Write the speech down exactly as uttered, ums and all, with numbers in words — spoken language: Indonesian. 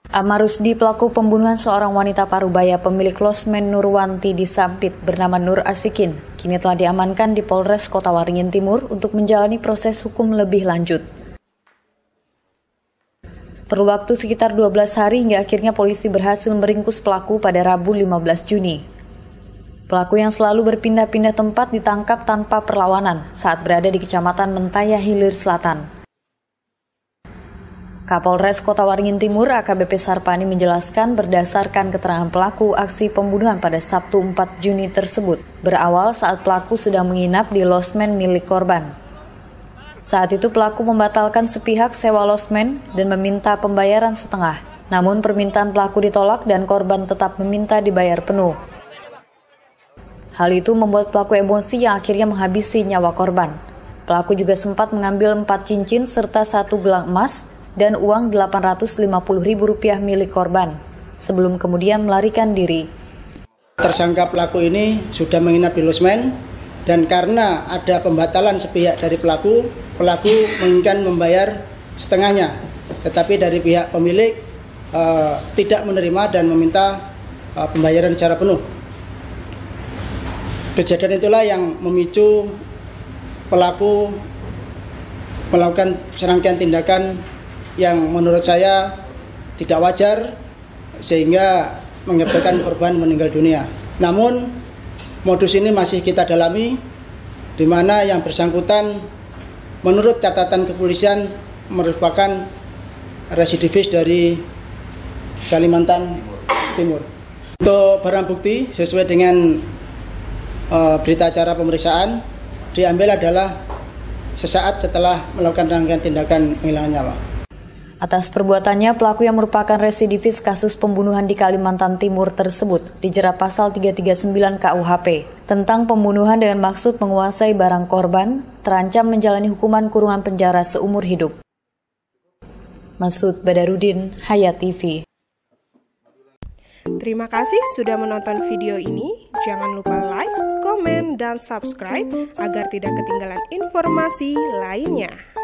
Amarusdi, pelaku pembunuhan seorang wanita Parubaya pemilik losmen Nurwanti di Sampit bernama Nur Asikin, kini telah diamankan di Polres Kota Waringin Timur untuk menjalani proses hukum lebih lanjut. Perlu waktu sekitar dua belas hari hingga akhirnya polisi berhasil meringkus pelaku pada Rabu lima belas Juni. Pelaku yang selalu berpindah-pindah tempat ditangkap tanpa perlawanan saat berada di Kecamatan Mentaya Hilir Selatan. Kapolres Kota Waringin Timur A K B P Sarpani menjelaskan berdasarkan keterangan pelaku aksi pembunuhan pada Sabtu empat Juni tersebut berawal saat pelaku sedang menginap di losmen milik korban. Saat itu pelaku membatalkan sepihak sewa losmen dan meminta pembayaran setengah. Namun permintaan pelaku ditolak dan korban tetap meminta dibayar penuh. Hal itu membuat pelaku emosi yang akhirnya menghabisi nyawa korban. Pelaku juga sempat mengambil empat cincin serta satu gelang emas dan uang delapan ratus lima puluh ribu rupiah milik korban, sebelum kemudian melarikan diri. Tersangka pelaku ini sudah menginap di losmen, dan karena ada pembatalan sepihak dari pelaku, pelaku menginginkan membayar setengahnya, tetapi dari pihak pemilik uh, tidak menerima dan meminta uh, pembayaran secara penuh. Kejadian itulah yang memicu pelaku melakukan serangkaian tindakan yang menurut saya tidak wajar sehingga menyebabkan korban meninggal dunia. Namun modus ini masih kita dalami, di mana yang bersangkutan menurut catatan kepolisian merupakan residivis dari Kalimantan Timur. Untuk barang bukti sesuai dengan uh, berita acara pemeriksaan diambil adalah sesaat setelah melakukan rangkaian tindakan penghilangan nyawa. Atas perbuatannya, pelaku yang merupakan residivis kasus pembunuhan di Kalimantan Timur tersebut dijerat pasal tiga tiga sembilan K U H P tentang pembunuhan dengan maksud menguasai barang korban, terancam menjalani hukuman kurungan penjara seumur hidup. Masud Badarudin, Hayat T V. Terima kasih sudah menonton video ini. Jangan lupa like, komen, dan subscribe agar tidak ketinggalan informasi lainnya.